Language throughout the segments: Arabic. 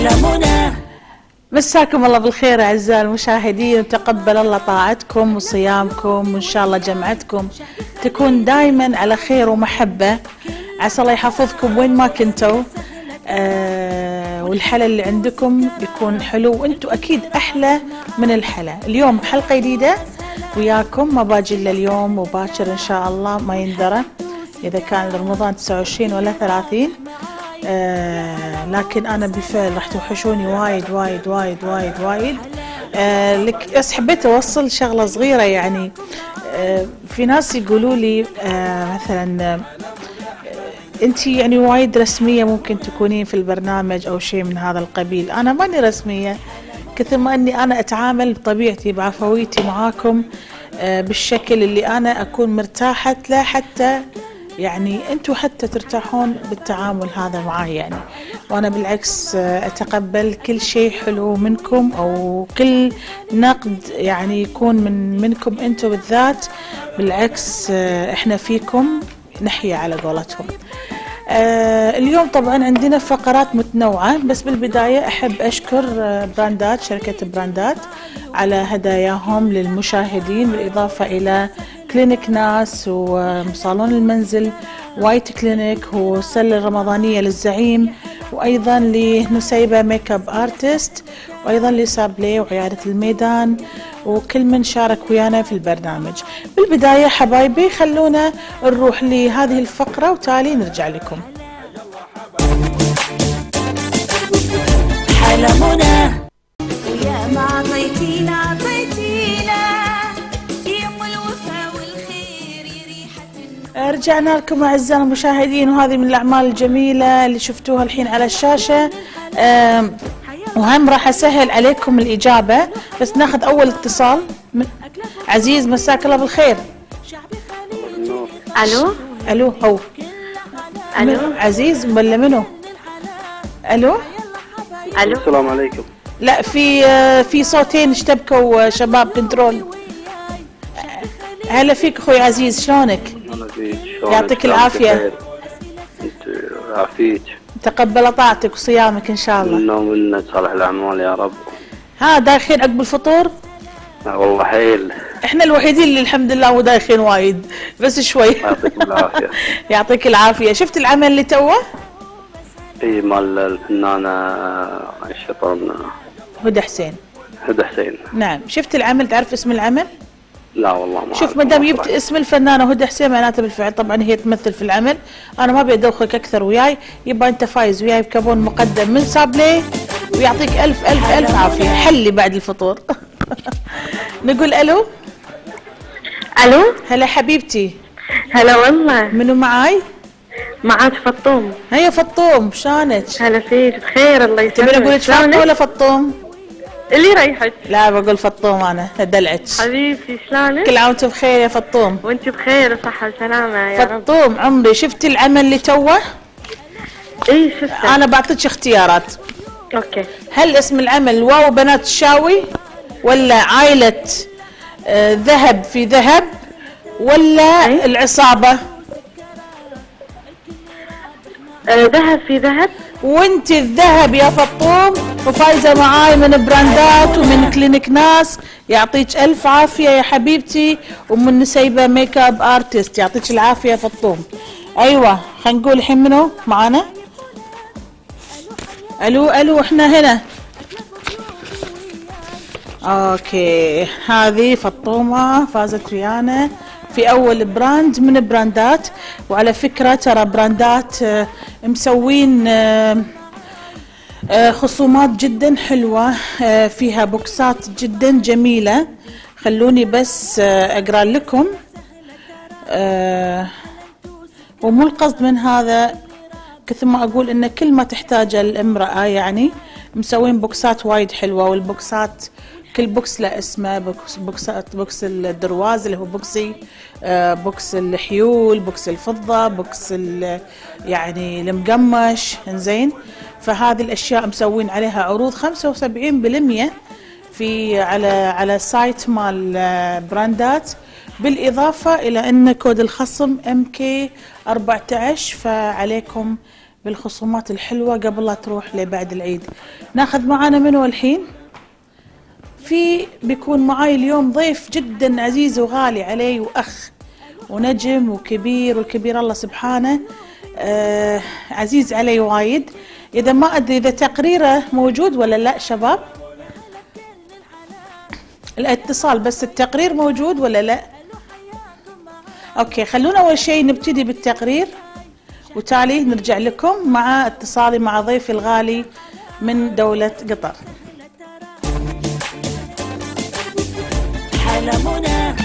مساكم الله بالخير أعزائي المشاهدين، وتقبل الله طاعتكم وصيامكم، وإن شاء الله جمعتكم تكون دايما على خير ومحبة. عسى الله يحفظكم وين ما كنتوا، والحلا اللي عندكم يكون حلو، وانتوا أكيد أحلى من الحلا. اليوم حلقة جديدة وياكم، ما باجي إلا اليوم وباكر إن شاء الله، ما يندرى إذا كان رمضان 29 ولا 30. لكن أنا بالفعل راح توحشوني وايد وايد وايد وايد وايد. لك بس حبيت أوصل شغلة صغيرة، يعني في ناس يقولوا لي مثلا أنت يعني وايد رسمية ممكن تكونين في البرنامج أو شيء من هذا القبيل. أنا ماني رسمية، كثر ما أني أنا أتعامل بطبيعتي بعفويتي معاكم بالشكل اللي أنا أكون مرتاحة له، حتى يعني انتوا حتى ترتاحون بالتعامل هذا معي يعني. وانا بالعكس اتقبل كل شيء حلو منكم، او كل نقد يعني يكون منكم انتوا بالذات. بالعكس احنا فيكم نحيا على قولتهم. اليوم طبعا عندنا فقرات متنوعة، بس بالبداية احب اشكر براندات، شركة براندات على هداياهم للمشاهدين، بالاضافة الى كلينيك ناس وصالون المنزل وايت كلينيك والسلة الرمضانية للزعيم، وأيضا لنسيبة ميك اب ارتست، وأيضا لسابلي وعيادة الميدان، وكل من شارك ويانا في البرنامج. بالبداية حبايبي خلونا نروح لهذه الفقرة وتالي نرجع لكم. حلمنا ويا ما عطيتينا رجعنا لكم أعزائنا المشاهدين، وهذه من الأعمال الجميلة اللي شفتوها الحين على الشاشة. وهم راح أسهل عليكم الإجابة، بس ناخذ أول اتصال من عزيز. مساك الله بالخير. ألو هو ألو عزيز ولا منو؟ ألو السلام عليكم. لا، في صوتين اشتبكوا شباب كنترول. هلا فيك أخوي عزيز، شلونك؟ يعطيك العافية. انت عافيك، تقبل طاعتك وصيامك ان شاء الله. منا ومنا صالح الاعمال يا رب. ها دايخين عقب الفطور؟ والله حيل، احنا الوحيدين اللي الحمد لله مو دايخين وايد، بس شوي. يعطيك العافية. يعطيك العافية. شفت العمل اللي توه؟ اي مال الفنانة الشطرنا هدى حسين. نعم، شفت العمل؟ تعرف اسم العمل؟ لا والله ما شوف، ما دام جبت اسم الفنانة هدى حسين معناته بالفعل طبعا هي تمثل في العمل. انا ما بيدوخك اكثر وياي، يبقى انت فايز وياي بكابون مقدم من سابلي، ويعطيك الف الف الف عافية. حلي بعد الفطور. نقول الو. هلا حبيبتي. هلا والله. منو معاي؟ معاك فطوم. هيا فطوم، شلونك؟ هلا فيك بخير الله يسلمك. تبين اقول لك فاطمة ولا فطوم؟ اللي يريحك. لا بقول فطوم، انا ادلعك حبيبتي. شلونك؟ كل عام وانت بخير يا فطوم. وانت بخير وصحة وسلامة يا رب. فطوم عمري، شفتي العمل اللي توه؟ اي شفته. انا بعطيك اختيارات. اوكي. هل اسم العمل واو بنات الشاوي، ولا عائلة ذهب في ذهب، ولا العصابة؟ ذهب في ذهب. وانت الذهب يا فطوم، وفايزة معاي من براندات ومن كلينيك ناس. يعطيك الف عافية يا حبيبتي، ومن نسيبة ميك اب ارتست. يعطيك العافية يا فطوم. ايوه خلينا نقول الحين منو معانا. الو احنا هنا. اوكي، هذه فطومة فازت ويانا في اول براند من براندات. وعلى فكرة ترى براندات مسوين خصومات جدا حلوة، فيها بوكسات جدا جميلة. خلوني بس اقرأ لكم. ومو القصد من هذا كثر ما اقول ان كل ما تحتاجه الامرأة، يعني مسوين بوكسات وايد حلوة. والبوكسات كل بوكس له اسمه، بوكس الدرواز اللي هو بوكسي، بوكس الحيول، بوكس الفضة، بوكس يعني المقمش. انزين، فهذه الاشياء مسوين عليها عروض 75% في على سايت مال براندات، بالاضافة الى ان كود الخصم MK14 فعليكم بالخصومات الحلوة قبل لا تروح لبعد العيد. ناخذ معانا منو الحين؟ بيكون معاي اليوم ضيف جدا عزيز وغالي علي وأخ ونجم وكبير، والكبير الله سبحانه عزيز علي وايد. إذا ما أدري إذا تقريره موجود ولا لا شباب؟ الاتصال بس، التقرير موجود ولا لا؟ أوكي، خلونا أول شيء نبتدي بالتقرير وتالي نرجع لكم مع اتصالي مع ضيفي الغالي من دولة قطر. حلمنا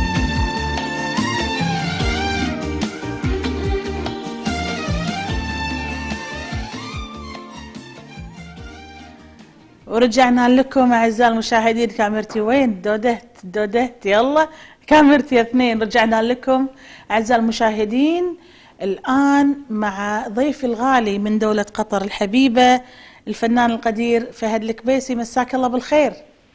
ورجعنا لكم أعزائي المشاهدين. كاميرتي وين؟ دودت يلا كاميرتي يا اثنين. رجعنا لكم أعزائي المشاهدين الآن مع ضيفي الغالي من دولة قطر الحبيبة الفنان القدير فهد الكبيسي. مساك الله بالخير.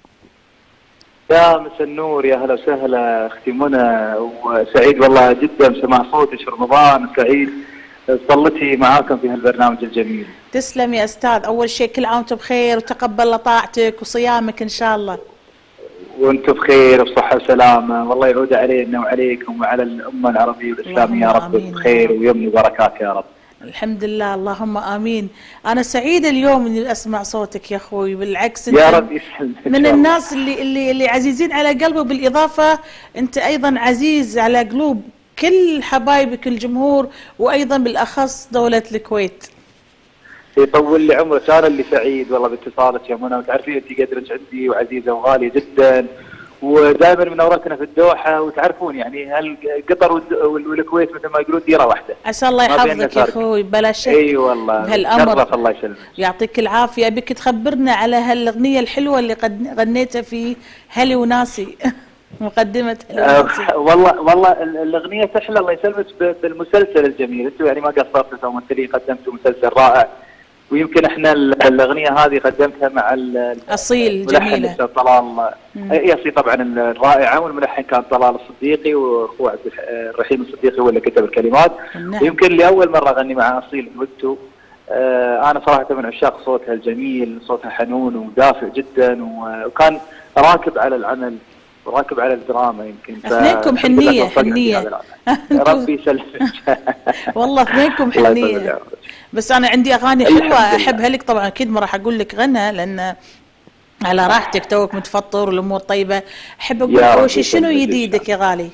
يا مساء النور، يا هلا وسهلا اختي منى، وسعيد والله جدا بسماع صوتك في رمضان، سعيد صلتي معاكم في هالبرنامج الجميل. تسلم يا استاذ. اول شيء كل عام وانتم بخير وتقبل طاعتك وصيامك ان شاء الله. وانتم بخير وبصحه وسلامه، والله يعود علينا وعليكم وعلى الامه العربيه والاسلاميه يا رب بخير ويمن وبركات يا رب. الحمد لله، اللهم امين. انا سعيده اليوم اني اسمع صوتك يا اخوي، بالعكس يا رب يسلمك. من الناس اللي عزيزين على قلبه، بالاضافه انت ايضا عزيز على قلوب كل حبايبك الجمهور، وايضا بالاخص دوله الكويت. يطول لي عمرك، انا اللي سعيد والله باتصالك يا منى، وتعرفين انت قدرك عندي وعزيزه وغاليه جدا، ودائما منورتنا في الدوحه، وتعرفون يعني قطر والكويت مثل ما يقولون ديره واحده. عسى الله يحفظك يا اخوي بلا شك. اي والله بهالامر. الله يسلمك. يعطيك العافيه. ابيك تخبرنا على هالاغنيه الحلوه اللي قد غنيتها في هلي وناسي مقدمه هلي وناسي. والله الاغنيه تحلى الله يسلمك بالمسلسل الجميل، انتم يعني ما قصرتوا كممثلين، قدمتوا مسلسل رائع، ويمكن احنا الاغنية هذه قدمتها مع اصيل جميله طلال. اي اصيل طبعا الرائعه، والملحن كان طلال الصديقي، واخوه عبد الرحيم الصديقي هو اللي كتب الكلمات. نعم. ويمكن لاول مره اغني مع اصيل دويتو. انا صراحه من عشاق صوتها الجميل، صوتها حنون ودافئ جدا، وكان راكب على العمل وراكب على الدراما. يمكن اثنينكم حنيه ربي يسلمك. والله اثنينكم حنيه. بس انا عندي اغاني حلوه احبها لك طبعا، اكيد ما راح اقول لك غنى لان على راحتك، توك متفطر والامور طيبه. احب اقول اول شيء شنو جديدك يا غالي؟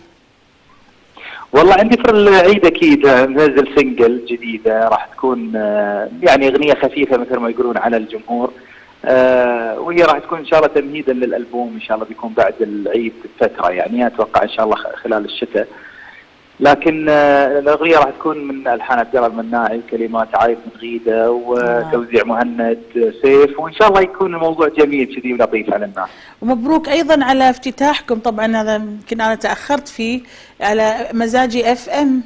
والله عندي في العيد اكيد منزل سنجل جديده، راح تكون يعني اغنيه خفيفه مثل ما يقولون على الجمهور، وهي راح تكون ان شاء الله تمهيدا للالبوم، ان شاء الله بيكون بعد العيد بفتره، يعني اتوقع ان شاء الله خلال الشتاء. لكن الاغنيه راح تكون من الحان عبد الله المناعي، كلمات عايد من غيده، وتوزيع مهند سيف، وان شاء الله يكون الموضوع جميل كذي ولطيف على الناس. ومبروك ايضا على افتتاحكم، طبعا هذا يمكن انا تاخرت فيه، على مزاجي اف ام.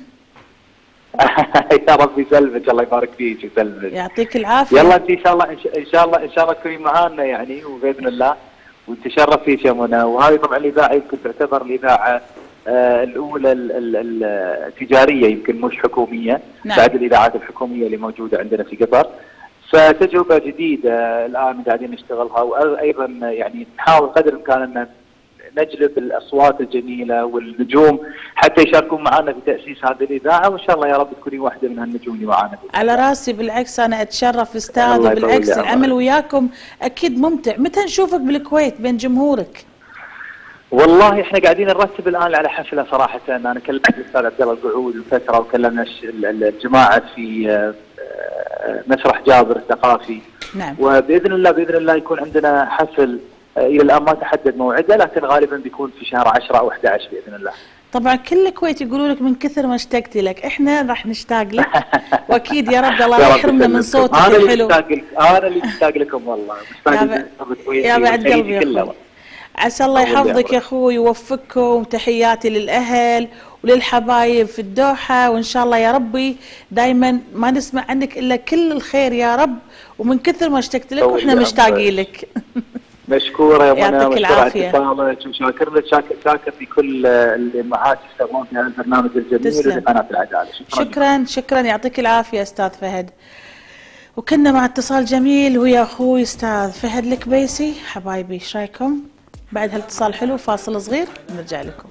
يا رب يسلمك، الله يبارك فيك ويسلمك. يعطيك العافيه. يلا انت ان شاء الله تكوني معانا يعني، وباذن الله ونتشرف فيك يا منى. وهذه طبعا الاذاعه يمكن تعتبر الاذاعه الاولى التجاريه، يمكن مش حكوميه. نعم. بعد الاذاعات الحكوميه اللي موجوده عندنا في قطر، فتجربه جديده الان قاعدين نشتغلها، وايضا يعني نحاول قدر الامكان ان نجلب الاصوات الجميله والنجوم حتى يشاركون معنا في تاسيس هذه الاذاعه، وان شاء الله يا رب تكوني واحده من هالنجوم اللي معنا. على راسي، بالعكس انا اتشرف استاذ، وبالعكس العمل وياكم اكيد ممتع. متى نشوفك بالكويت بين جمهورك؟ والله احنا قاعدين نرتب الان على حفله صراحه. انا كلمت الاستاذ عبد الله القعود من فتره، وكلمنا الجماعه في مسرح جابر الثقافي. نعم. وباذن الله يكون عندنا حفل، الى الان ما تحدد موعده، لكن غالبا بيكون في شهر 10 او 11 باذن الله. طبعا كل الكويت يقولوا لك من كثر ما اشتقت لك، احنا راح نشتاق لك واكيد يا رب الله يحرمنا من صوتك الحلو. انا اللي مشتاق لكم والله، يا بعد قلبي يا اخوي. عسى الله يحفظك يا اخوي ويوفقكم. تحياتي للاهل وللحبايب في الدوحه، وان شاء الله يا ربي دائما ما نسمع عنك الا كل الخير يا رب، ومن كثر ما اشتقت لك واحنا مشتاقين لك. مشكوره يا منى، يعطيك مشكوره العافية. اتصالك، وشاكر لك، شاكر في كل الامهات يشتغلون في هذا البرنامج الجميل تسلم. ولقناه العداله. شكرا يعطيك العافية استاذ فهد. وكنا مع اتصال جميل ويا اخوي استاذ فهد الكبيسي. حبايبي ايش رايكم بعد هالاتصال حلو؟ فاصل صغير نرجع لكم.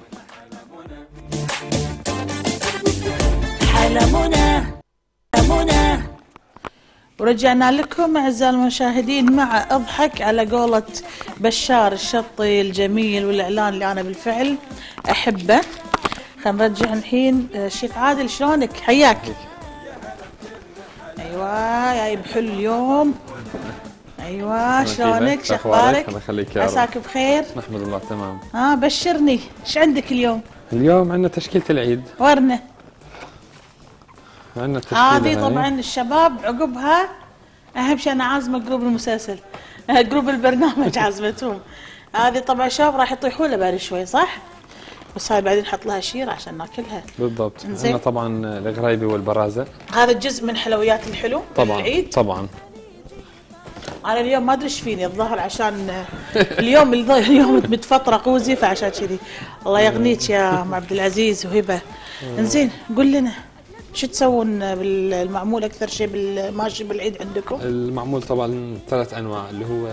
ورجعنا لكم اعزائي المشاهدين مع اضحك على قولة بشار الشطي الجميل، والاعلان اللي انا بالفعل احبه. خلينا نرجع الحين شيخ عادل، شلونك؟ حياك. ايوه جايب حلو اليوم. ايوه شلونك؟ شو اخبارك؟ الله يخليك يا رب. عساك بخير؟ نحمد الله تمام. بشرني، ايش عندك اليوم؟ اليوم عندنا تشكيلة العيد. ورنا. عندنا تشكيلة هذه طبعا الشباب عقبها اهم شيء انا عازمه جروب المسلسل جروب البرنامج عازمتهم. هذه طبعا شباب راح يطيحوا له بعد شوي صح؟ بس هاي بعدين نحط لها شير عشان ناكلها. بالضبط. عندنا طبعا الغرايبي والبرازة. هذا جزء من حلويات الحلو طبعا العيد. طبعا. انا اليوم ما ادري ايش فيني، الظاهر عشان اليوم متفطرق وزي، فعشان كذي. الله يغنيك يا ام عبد العزيز وهبه. انزين قول لنا شو تسوون بالمعمول اكثر شيء ماشي بالعيد عندكم؟ المعمول طبعا 3 انواع، اللي هو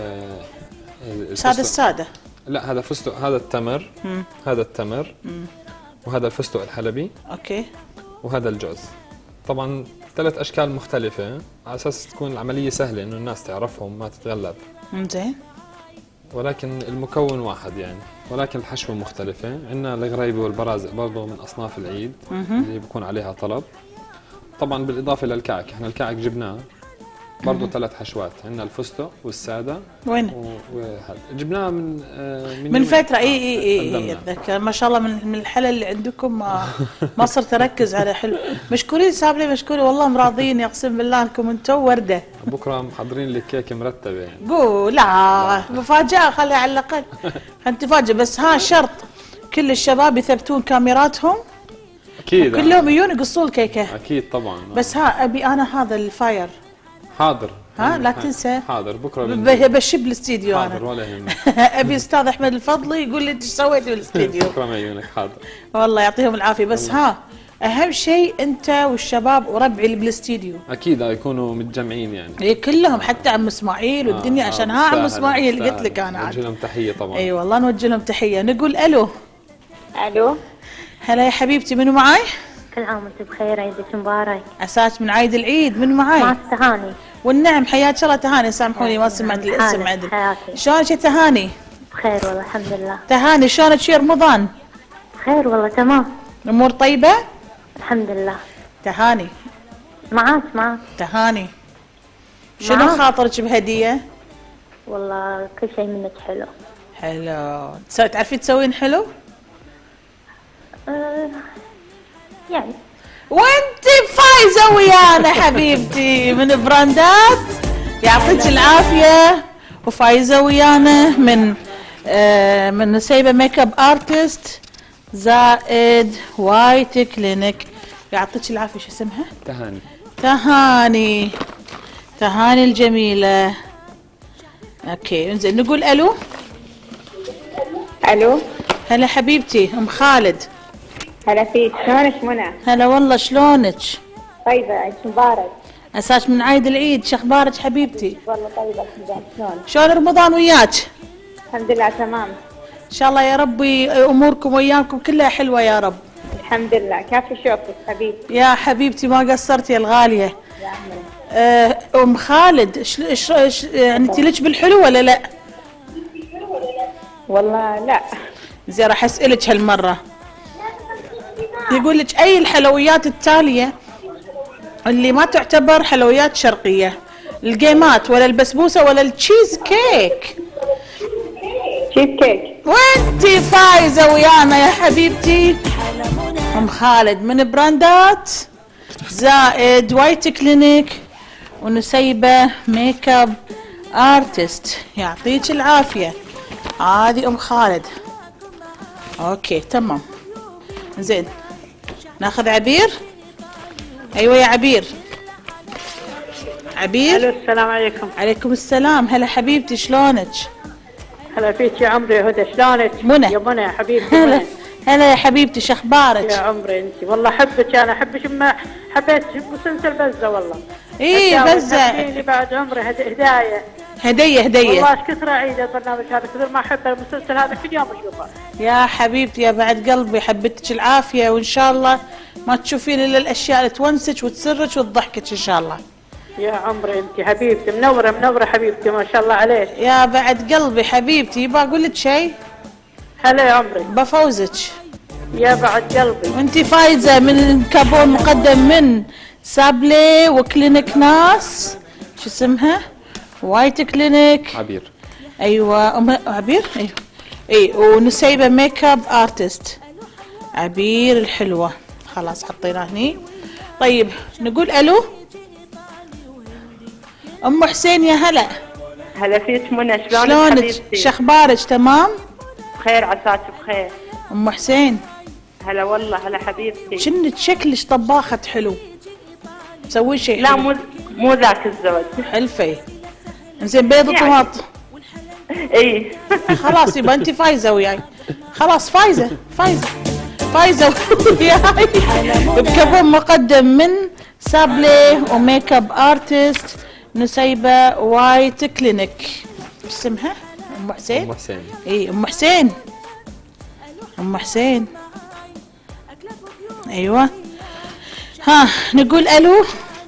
الساده. لا هذا فستق، هذا التمر. هذا التمر. وهذا الفستق الحلبي. اوكي. وهذا الجوز. طبعا 3 اشكال مختلفة على اساس تكون العملية سهلة انه الناس تعرفهم ما تتغلب. زين. ولكن المكون واحد يعني، ولكن الحشوة مختلفة. عندنا الغرايبي والبرازق برضه من اصناف العيد اللي بيكون عليها طلب. طبعا بالاضافة للكعك، احنا الكعك جبناه برضه 3 حشوات، عندنا الفستق والسادة. وين؟ جبناه من فترة. اي اتذكر ما شاء الله من الحلا اللي عندكم ما صرت اركز على حلو. مشكورين سابلي، مشكورين والله مراضين، اقسم بالله انكم انتم ورده. بكره محضرين لك كيكه مرتبه يعني. قول لا مفاجأة، خليها على الاقل انت تفاجئ. بس شرط كل الشباب يثبتون كاميراتهم اكيد، كلهم يجون يقصون الكيكه اكيد طبعا. بس ابي انا هذا الفاير. حاضر. لا تنسى. حاضر بكره بشب الاستديو. حاضر انا ولا يهمك. ابي استاذ احمد الفضلي يقول لي انت ايش سويتي بالاستديو. بكره ما يعيونك. حاضر والله يعطيهم العافيه. بس اهم شيء انت والشباب وربعي اللي بالاستديو اكيد يكونوا متجمعين يعني. اي كلهم حتى عم اسماعيل والدنيا عشان عم اسماعيل اللي قلت لك انا نوجه لهم تحيه طبعا. اي والله نوجه لهم تحيه. نقول الو. الو. هلا يا حبيبتي، منو معاي؟ كل عام وانت بخير، عيدك مبارك. عساك من عيد العيد. منو معاي؟ مع تهاني. والنعم حياك الله. تهاني سامحوني ما سمعت الاسم عدل. شلونك يا تهاني؟ بخير والله الحمد لله. تهاني شلونك يا رمضان؟ بخير والله تمام. الامور طيبه؟ الحمد لله. تهاني معاك تهاني شنو خاطرك بهديه؟ والله كل شيء منك حلو. حلو. تعرفين تسوين حلو؟ يعني. وانت فايزه ويانا حبيبتي من براندات. يعطيك العافيه. وفايزه ويانا من نسيبه ميك اب ارتست زائد وايت كلينيك. يعطيك العافيه. شو اسمها؟ تهاني الجميله. اوكي انزين نقول الو. هلا حبيبتي ام خالد. هلا فيك، شلونك منى؟ هلا والله شلونك؟ طيبة، عيد مبارك. عساك من عيد العيد، شو اخبارك حبيبتي؟ والله طيبة الحمد لله. شلون رمضان وياك؟ الحمد لله تمام. ان شاء الله يا ربي اموركم وياكم كلها حلوة يا رب. الحمد لله، كافي شوفك حبيبتي. يا حبيبتي ما قصرتي يا الغالية. ام خالد يعني انت لك بالحلو ولا لا؟ والله لا. زين راح اسألك هالمرة. يقول لك اي الحلويات التالية اللي ما تعتبر حلويات شرقية؟ الجيمات ولا البسبوسة ولا التشيز كيك؟ تشيز كيك. وانتي فايزة ويانا يا حبيبتي ام خالد من براندات زائد وايت كلينيك ونسيبة ميك اب ارتست. يعطيك العافية. هذه ام خالد. اوكي تمام. زين ناخذ عبير. ايوه يا عبير. الو السلام عليكم. عليكم السلام. هلا حبيبتي شلونك؟ هلا فيك يا عمري يا هدى، شلونك؟ منى. يا منى يا حبيبتي هلا منى. هلا يا حبيبتي، يا شخبارك؟ عمري انت والله احبك، انا احبك ما حبيت مسلسل بزه والله. ايه بزه. لي بعد عمري هدايه. هديه. والله ايش كثر اعيد البرنامج هذا، كثر ما احب المسلسل هذا كل يوم اشوفه. يا حبيبتي يا بعد قلبي، حبيتك العافيه، وان شاء الله ما تشوفين الا الاشياء اللي تونسك وتسرك وتضحكك ان شاء الله. يا عمري انت حبيبتي، منوره حبيبتي ما شاء الله عليك. يا بعد قلبي حبيبتي، بقول لك شيء. هلا يا عمري. بفوزك. يا بعد قلبي. وانتي فايزه من كابون مقدم من سابلي وكلينيك ناس، شو اسمها؟ وايت كلينيك. عبير. ايوه عبير. ايوه اي، ونسيبه ميك اب ارتست عبير الحلوه. خلاص حطيناه هني. طيب نقول الو. ام حسين يا هلا. هلا فيك منى، شلونك؟ حبيبتي؟ شخبارك؟ تمام بخير عساك بخير. ام حسين. هلا والله هلا حبيبتي. شنك شكلك طباخة حلو، سوي شيء لا حلو. مو ذاك الزوج. حلفي. زين بيض يعني. طماط. اي خلاص يبقى انت فايزه وياي. خلاص فايزه وياي. بكفون مقدم من سابلي وميك اب ارتست نسيبه وايت كلينيك. شو اسمها؟ ام حسين. ام حسين. اي ام حسين. ايوه. ها نقول الو.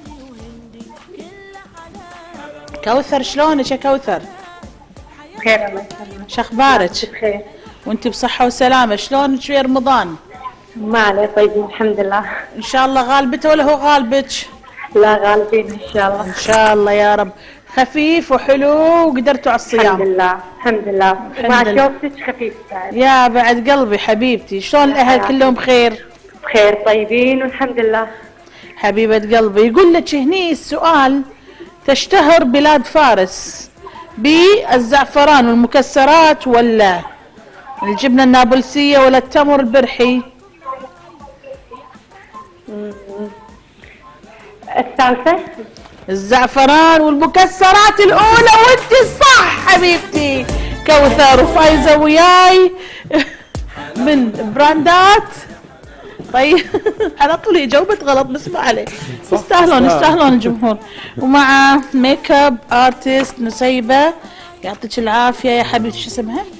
كوثر شلونك يا كوثر؟ بخير الله يسلمك. شخبارك؟ بخير. وانت بصحة وسلامة، شلونك شوي رمضان؟ ما عليه طيبين الحمد لله. ان شاء الله غالبته ولا هو غالبك؟ لا غالبين ان شاء الله. ان شاء الله يا رب. خفيف وحلو وقدرتوا على الحمد الصيام. لله الحمد لله. ما لله. شوفتك خفيف بعد. يا بعد قلبي حبيبتي، شلون الاهل كلهم بخير؟ بخير طيبين والحمد لله. حبيبة قلبي. يقول لك هني السؤال: تشتهر بلاد فارس بالزعفران والمكسرات ولا الجبنة النابلسية ولا التمر البرحي؟ الثالثة الزعفران والمكسرات الأولى، وانت الصح حبيبتي كوثر، وفايزة وياي من براندات. طيب على طول جاوبت غلط بس ما عليه، يستاهلون الجمهور. ومع ميك اب ارتست نسيبة، يعطيك العافية يا حبيبتي. شو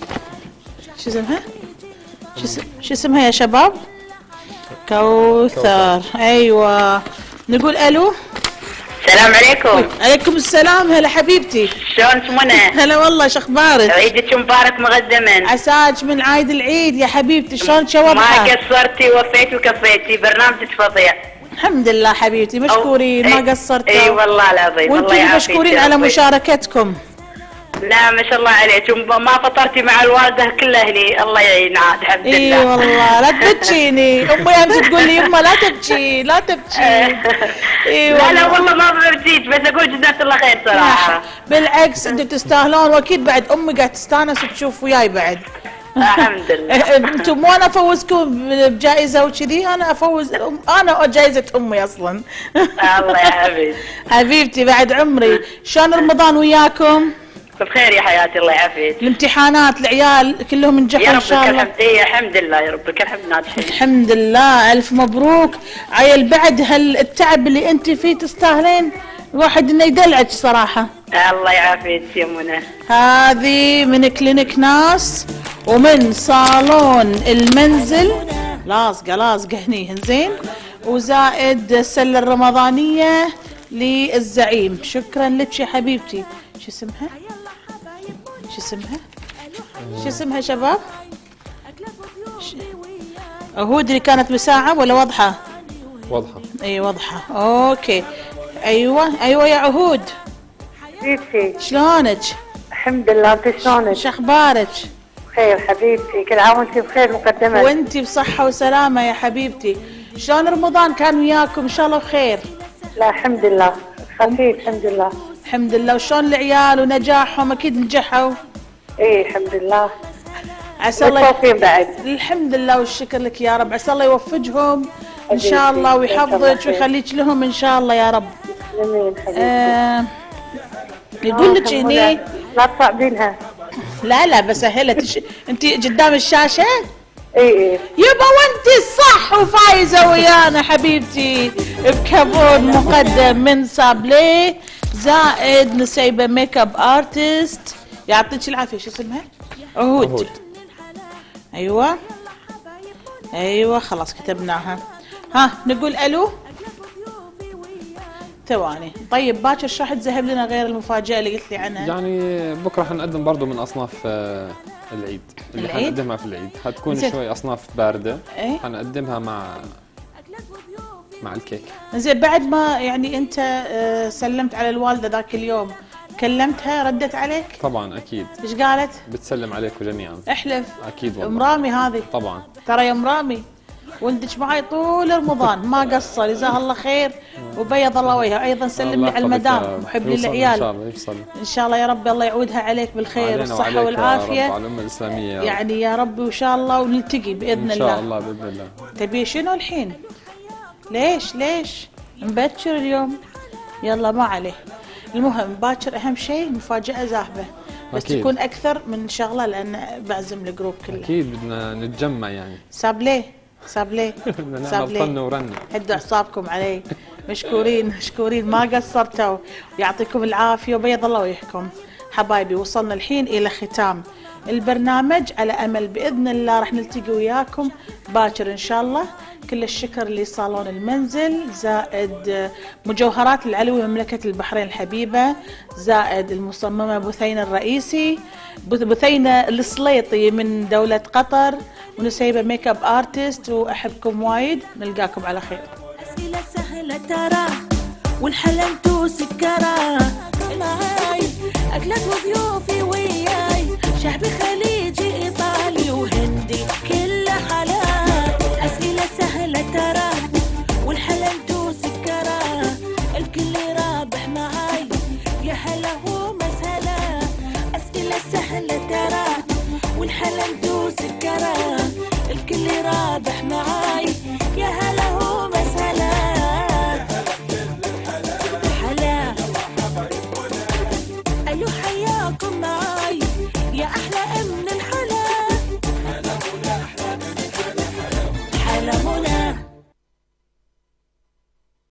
اسمها يا شباب؟ كوثر. ايوه. نقول الو. السلام عليكم. عليكم السلام. هلا حبيبتي. شلونك منى؟ هلا والله، شخبارك؟ عيدك مبارك مقدما. عساك من عيد العيد يا حبيبتي. شلونك شوضحة؟ ما قصرتي، وفيتي وكفيتي، برنامجك فظيع. الحمد لله حبيبتي، مشكورين ما قصرتوا. اي والله العظيم. وانتم مشكورين على مشاركتكم. لا ما شاء الله عليك، ما فطرتي مع الوالده كلها هني، الله يعينها الحمد لله. اي والله لا تبكيني، امي امس تقول لي يما لا تبكي لا تبكي. لا والله ما ببكيك، بس اقول جزاك الله خير صراحه. بالعكس انتم تستاهلون، واكيد بعد امي قاعد تستانس تشوف وياي بعد. الحمد لله. انتم مو انا افوزكم بجائزه وكذي، انا افوز انا جائزه امي اصلا. الله يا حبيبي. حبيبتي بعد عمري. شلون رمضان وياكم؟ بخير يا حياتي الله يعافيك. الامتحانات العيال كلهم نجحوا ان شاء الله؟ الحمد لله يا رب، الحمد ناجحين. الحمد لله، الف مبروك عيل. بعد هالتعب اللي انت فيه تستاهلين الواحد انه يدلعك صراحه. الله يعافيك يا منى. هذه من كلينيك ناس ومن صالون المنزل، لاصقه هني زين، وزائد السله الرمضانيه للزعيم. شكرا لك يا حبيبتي. شو اسمها شباب؟ عهود اللي كانت بساعة ولا واضحة؟ واضحة. اي واضحة. اوكي. ايوه يا عهود. حبيبتي شلونك؟ الحمد لله. انت شلونك؟ شخبارك؟ بخير حبيبتي، كل عام وانت بخير مقدما. وانتي بصحة وسلامة يا حبيبتي. شلون رمضان كان وياكم؟ ان شاء الله بخير. لا الحمد لله خفيف الحمد لله. الحمد لله. وشلون العيال ونجاحهم؟ اكيد نجحوا. ايه الحمد لله. عسى الله متوفين بعد. الحمد لله والشكر لك يا رب. عسى الله يوفقهم ان شاء الله ويحفظك ويخليك لهم ان شاء الله يا رب. امين حبيبتي. يقول لك هني لا تصعبينها. لا بسهلها انت قدام الشاشة؟ اي يبا وانت الصح وفايزة ويانا حبيبتي بكابون مقدم من سابلي زائد نسيبة ميك اب ارتست. يعطيك العافية. شو اسمها؟ عهود. ايوه خلاص كتبناها. ها نقول الو. ثواني. طيب باكر شو راح تذهب لنا غير المفاجأة اللي قلت لي عنها؟ يعني بكره حنقدم برضه من اصناف العيد اللي حنقدمها في العيد، حتكون شوي اصناف بارده. ايه؟ حنقدمها مع الكيك. زين بعد ما يعني انت سلمت على الوالده ذاك اليوم، كلمتها ردت عليك؟ طبعا اكيد. ايش قالت؟ بتسلم عليكم جميعا. احلف. اكيد والله. مرامي هذه. طبعا. ترى يا مرامي ولدك معي طول رمضان ما قصر، جزاها الله خير وبيض الله وجهها. ايضا سلم لي على المدام وحب لي العيال. ان شاء الله يوصل. ان شاء الله يا ربي الله يعودها عليك بالخير والصحه والعافيه يا رب، على الامه الاسلاميه يعني يا ربي وان شاء الله ونلتقي باذن الله. ان شاء الله باذن الله. تبي شنو الحين؟ ليش مبكر اليوم؟ يلا ما عليه. المهم باكر اهم شيء مفاجاه زاهبه بس أكيد. تكون اكثر من شغله لان بعزم الجروب كله. اكيد بدنا نتجمع يعني. سابليه بدنا نعمل طن ورن. هدوا اعصابكم علي. مشكورين ما قصرتوا. يعطيكم العافيه وبيض الله وجهكم. حبايبي وصلنا الحين الى ختام البرنامج، على امل باذن الله راح نلتقي وياكم باكر ان شاء الله. كل الشكر لصالون المنزل زائد مجوهرات العلوي مملكة البحرين الحبيبة زائد المصممة بثينة الرئيسي، بثينة السليطي من دولة قطر، ونسيبة ميك اب ارتست. واحبكم وايد، نلقاكم على خير. أسئلة سهلة ترى والحلمت سكرة معاي أكلات وضيوفي وياي شعبي خليجي إيطالي وهندي كل حالات. أسئلة سهلة ترى والحلمت سكرة الكل رابح معاي يا هلا ومسهلا. أسئلة سهلة ترى والحلمت سكرة الكل رابح معاي يا هلا ومسهلا. حلا أيوه حياكم معاي.